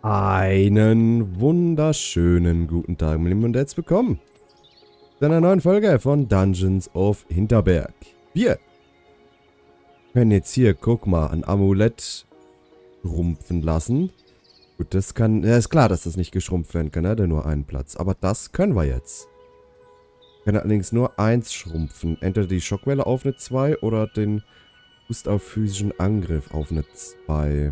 Einen wunderschönen guten Tag, meine Lieben, und herzlich willkommen zu einer neuen Folge von Dungeons of Hinterberg. Wir können jetzt hier, guck mal, ein Amulett schrumpfen lassen. Gut, das kann, ja, ist klar, dass das nicht geschrumpft werden kann, ne? Der nur einen Platz. Aber das können wir jetzt. Wir können allerdings nur eins schrumpfen. Entweder die Schockwelle auf eine 2 oder den Boost auf physischen Angriff auf eine 2.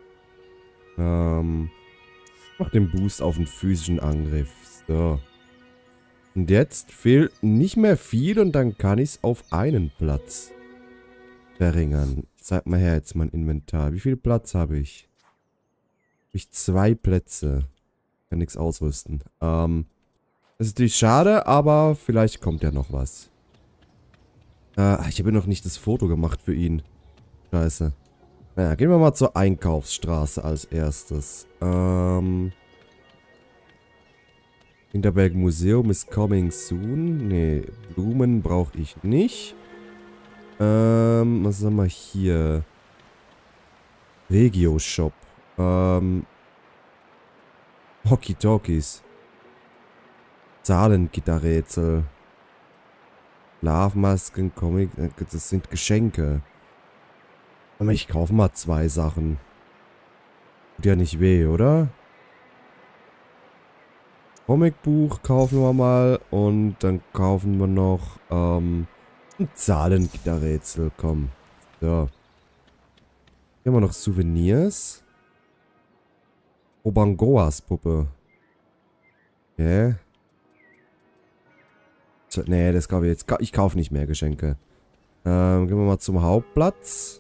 Mach den Boost auf den physischen Angriff. So. Und jetzt fehlt nicht mehr viel und dann kann ich es auf einen Platz verringern. Zeig mal her jetzt mein Inventar. Wie viel Platz habe ich? Habe ich 2 Plätze. Kann nichts ausrüsten. Das ist natürlich schade, aber vielleicht kommt ja noch was. Ich habe noch nicht das Foto gemacht für ihn. Scheiße. Naja, gehen wir mal zur Einkaufsstraße als erstes. Hinterberg Museum ist coming soon. Nee, Blumen brauche ich nicht. Was haben wir hier? Regio Shop. Hockey-Talkies. Zahlengitterrätsel. Schlafmasken, Comic. Das sind Geschenke. Aber ich kaufe mal 2 Sachen. Tut ja nicht weh, oder? Comicbuch kaufen wir mal. Und dann kaufen wir noch, ein Zahlengitterrätsel. Komm. So. Hier haben wir noch Souvenirs. Obangoas Puppe. Okay. Nee, das kaufe ich jetzt. Ich kaufe nicht mehr Geschenke. Gehen wir mal zum Hauptplatz.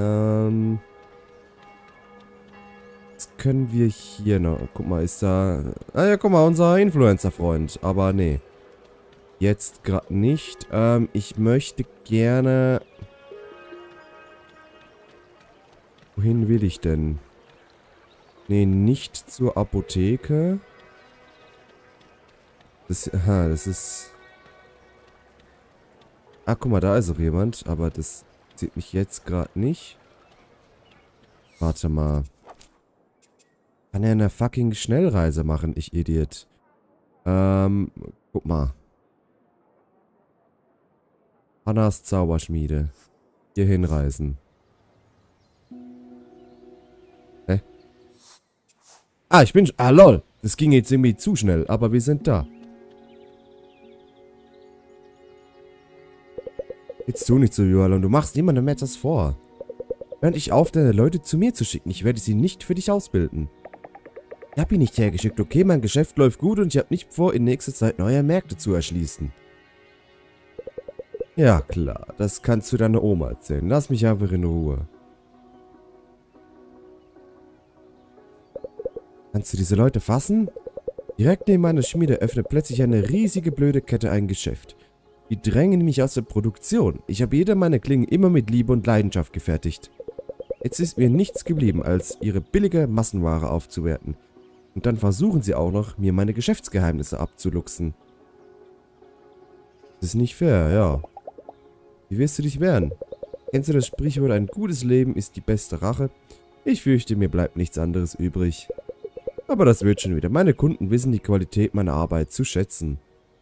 Was können wir hier noch? Guck mal, ist da... Ah ja, guck mal, unser Influencer-Freund. Aber nee. Jetzt gerade nicht. Ich möchte gerne... Wohin will ich denn? Nee, nicht zur Apotheke. Das ist... Ah, guck mal, da ist auch jemand. Aber das sieht mich jetzt gerade nicht. Warte mal. Kann er eine fucking Schnellreise machen, ich Idiot. Guck mal. Hannas Zauberschmiede. Hier hinreisen. Hä? Ah, ich bin... Ah, lol. Das ging jetzt irgendwie zu schnell, aber wir sind da. Jetzt tu nicht so, Joel, du machst niemandem etwas vor. Während ich auf, deine Leute zu mir zu schicken. Ich werde sie nicht für dich ausbilden. Ich habe ihn nicht hergeschickt, okay? Mein Geschäft läuft gut und ich habe nicht vor, in nächster Zeit neue Märkte zu erschließen. Ja, klar. Das kannst du deiner Oma erzählen. Lass mich einfach in Ruhe. Kannst du diese Leute fassen? Direkt neben meiner Schmiede öffnet plötzlich eine riesige blöde Kette ein Geschäft. Die drängen mich aus der Produktion. Ich habe jede meiner Klingen immer mit Liebe und Leidenschaft gefertigt. Jetzt ist mir nichts geblieben, als ihre billige Massenware aufzuwerten. Und dann versuchen sie auch noch, mir meine Geschäftsgeheimnisse abzuluxen. Das ist nicht fair, ja. Wie wirst du dich wehren? Kennst du das Sprichwort, ein gutes Leben ist die beste Rache? Ich fürchte, mir bleibt nichts anderes übrig. Aber das wird schon wieder. Meine Kunden wissen die Qualität meiner Arbeit zu schätzen.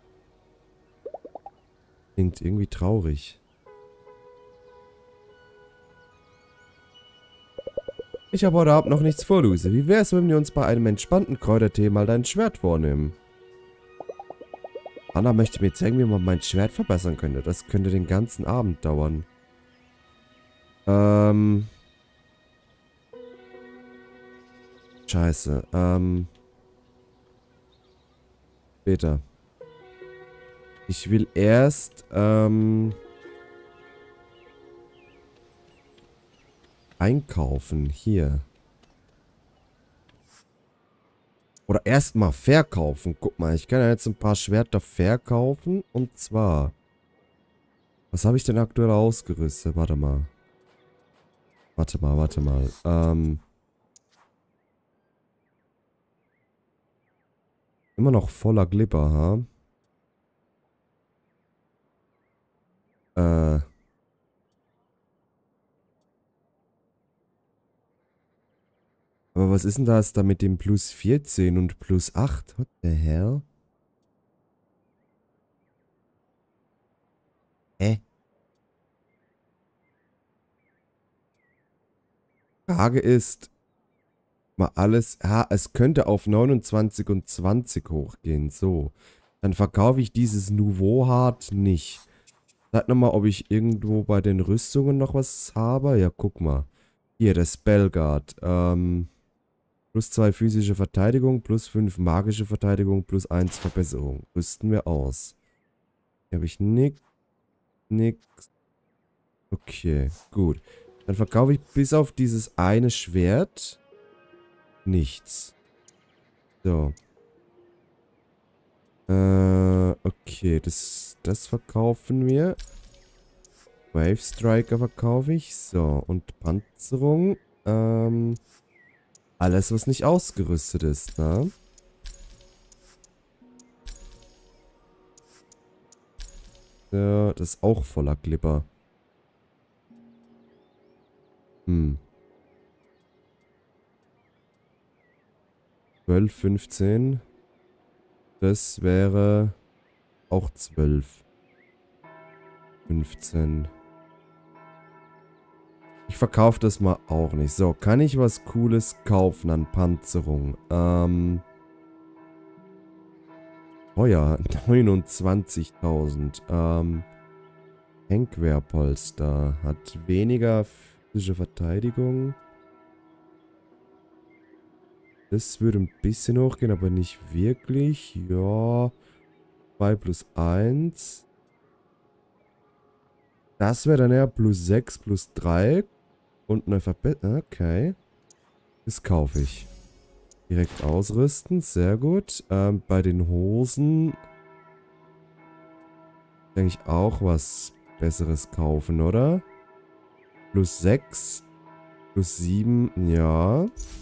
Klingt irgendwie traurig. Ich habe heute Abend noch nichts vor, Luise. Wie wär's, wenn wir uns bei einem entspannten Kräutertee mal dein Schwert vornehmen? Anna möchte mir zeigen, wie man mein Schwert verbessern könnte. Das könnte den ganzen Abend dauern. Scheiße. Später. Ich will erst, einkaufen. Hier. Oder erstmal verkaufen. Guck mal, ich kann ja jetzt ein paar Schwerter verkaufen. Und zwar... Was habe ich denn aktuell ausgerüstet? Warte mal. Warte mal. Immer noch voller Glibber, ha? Äh... Aber was ist denn das da mit dem plus 14 und plus 8? What the hell? Frage ist, mal alles, es könnte auf 29 und 20 hochgehen, so. Dann verkaufe ich dieses Nouveau Hard nicht. Sag nochmal, ob ich irgendwo bei den Rüstungen noch was habe. Ja, guck mal. Hier, der Spellguard. Plus 2 physische Verteidigung, plus 5 magische Verteidigung, plus 1 Verbesserung. Rüsten wir aus. Hier habe ich nix. Okay, gut. Dann verkaufe ich bis auf dieses eine Schwert nichts. So. Okay, das verkaufen wir. Wave Striker verkaufe ich. So, und Panzerung. Alles, was nicht ausgerüstet ist, ne? Ja, das ist auch voller Glipper. 12, 15. Das wäre auch 12. 15. Ich verkaufe das mal auch nicht. So, kann ich was Cooles kaufen an Panzerung? Oh ja, 29.000. Henkwehrpolster. Hat weniger physische Verteidigung. Das würde ein bisschen hochgehen, aber nicht wirklich. Ja. 2 plus 1. Das wäre dann eher plus 6 plus 3. Und eine Verbesserung. Okay. Das kaufe ich. Direkt ausrüsten. Sehr gut. Bei den Hosen denke ich auch was Besseres kaufen, oder? Plus 6. Plus 7. Ja.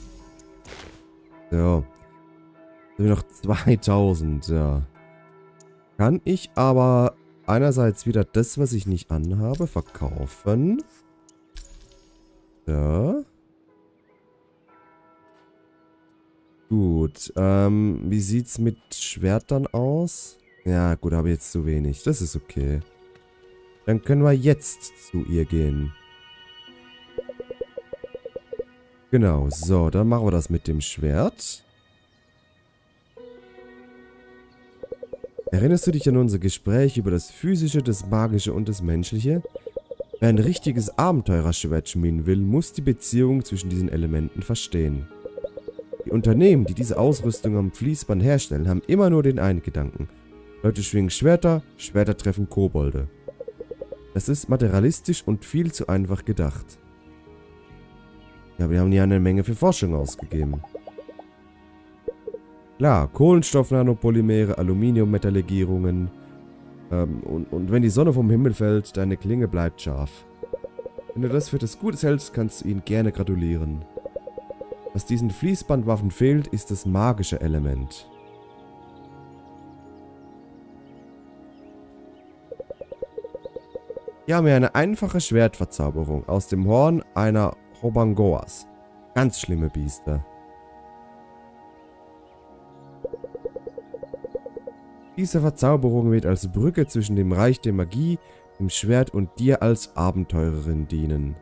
So. Noch 2000. Ja. Kann ich aber einerseits wieder das, was ich nicht anhabe, verkaufen. Ja. Gut. Wie sieht's mit Schwertern aus? Ja, gut, habe jetzt zu wenig. Das ist okay. Dann können wir jetzt zu ihr gehen. Genau, so, dann machen wir das mit dem Schwert. Erinnerst du dich an unser Gespräch über das Physische, das Magische und das Menschliche? Wer ein richtiges Abenteurerschwert schmieden will, muss die Beziehung zwischen diesen Elementen verstehen. Die Unternehmen, die diese Ausrüstung am Fließband herstellen, haben immer nur den einen Gedanken. Leute schwingen Schwerter, Schwerter treffen Kobolde. Das ist materialistisch und viel zu einfach gedacht. Ja, wir haben ja eine Menge für Forschung ausgegeben. Klar, Kohlenstoff-Nanopolymere, Aluminium-Metalllegierungen. Und wenn die Sonne vom Himmel fällt, deine Klinge bleibt scharf. Wenn du das für das Gutes hältst, kannst du ihnen gerne gratulieren. Was diesen Fließbandwaffen fehlt, ist das magische Element. Hier haben wir eine einfache Schwertverzauberung aus dem Horn einer Hobangoas. Ganz schlimme Biester. Diese Verzauberung wird als Brücke zwischen dem Reich der Magie, dem Schwert und dir als Abenteurerin dienen.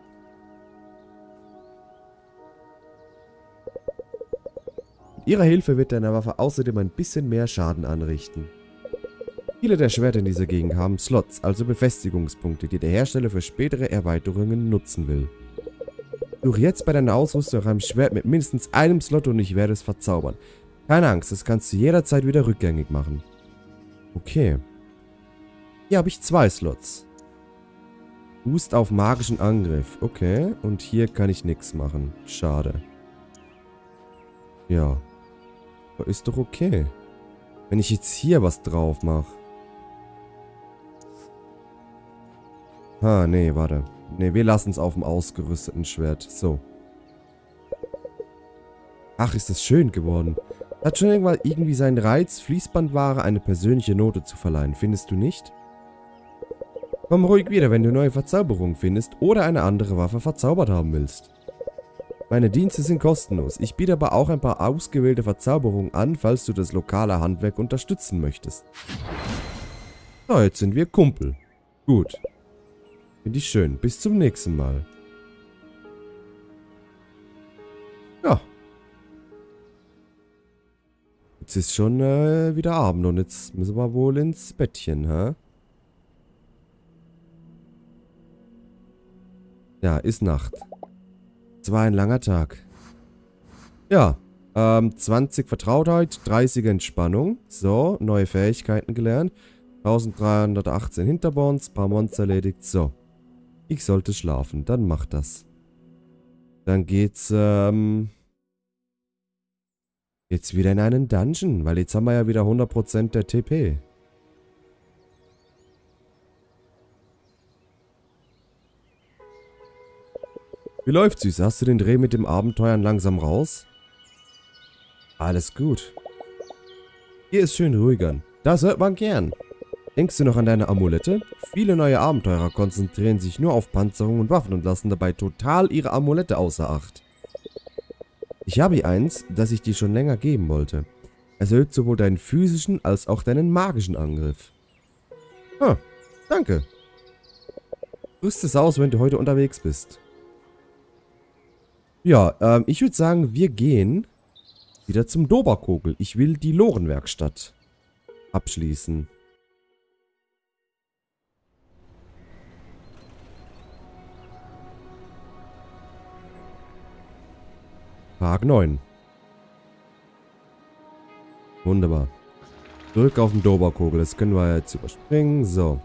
Mit ihrer Hilfe wird deine Waffe außerdem ein bisschen mehr Schaden anrichten. Viele der Schwerter in dieser Gegend haben Slots, also Befestigungspunkte, die der Hersteller für spätere Erweiterungen nutzen will. Suche jetzt bei deiner Ausrüstung nach einem Schwert mit mindestens einem Slot und ich werde es verzaubern. Keine Angst, das kannst du jederzeit wieder rückgängig machen. Okay. Hier habe ich 2 Slots. Boost auf magischen Angriff. Okay. Und hier kann ich nichts machen. Schade. Ja. Aber ist doch okay. Wenn ich jetzt hier was drauf mache. Nee, warte. Nee, wir lassen es auf dem ausgerüsteten Schwert. So. Ach, ist das schön geworden. Hat schon irgendwann irgendwie seinen Reiz, Fließbandware eine persönliche Note zu verleihen, findest du nicht? Komm ruhig wieder, wenn du neue Verzauberungen findest oder eine andere Waffe verzaubert haben willst. Meine Dienste sind kostenlos. Ich biete aber auch ein paar ausgewählte Verzauberungen an, falls du das lokale Handwerk unterstützen möchtest. So, jetzt sind wir Kumpel. Gut. Finde ich schön. Bis zum nächsten Mal. Ja. Jetzt ist schon wieder Abend und jetzt müssen wir wohl ins Bettchen, hä? Ja, ist Nacht. Es war ein langer Tag. Ja, 20 Vertrautheit, 30 Entspannung. So, neue Fähigkeiten gelernt. 1318 Hinterborns, paar Monster erledigt. So. Ich sollte schlafen, dann mach das. Dann geht's, jetzt wieder in einen Dungeon, weil jetzt haben wir ja wieder 100% der TP. Wie läuft's, Süß? Hast du den Dreh mit dem Abenteuern langsam raus? Alles gut. Hier ist schön ruhiger. Das hört man gern. Denkst du noch an deine Amulette? Viele neue Abenteurer konzentrieren sich nur auf Panzerung und Waffen und lassen dabei total ihre Amulette außer Acht. Ich habe hier eins, das ich dir schon länger geben wollte. Es erhöht sowohl deinen physischen als auch deinen magischen Angriff. Ah, danke. Rüst es aus, wenn du heute unterwegs bist. Ja, ich würde sagen, wir gehen wieder zum Doberkogel. Ich will die Lorenwerkstatt abschließen. Tag 9. Wunderbar. Zurück auf den Doberkogel. Das können wir jetzt überspringen. So.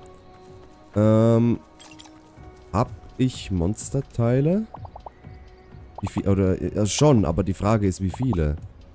Hab ich Monsterteile? Wie viel? Oder schon, aber die Frage ist, wie viele?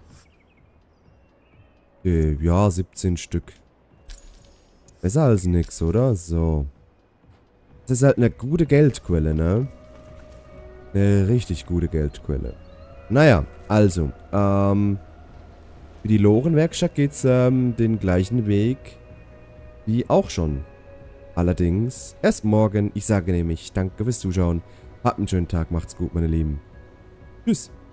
Ja, 17 Stück. Besser als nix, oder? So. Das ist halt eine gute Geldquelle, ne? Eine richtig gute Geldquelle. Naja, also, für die Lorenwerkstatt geht's den gleichen Weg wie auch schon. Allerdings erst morgen. Ich sage nämlich danke fürs Zuschauen. Habt einen schönen Tag, macht's gut, meine Lieben. Tschüss.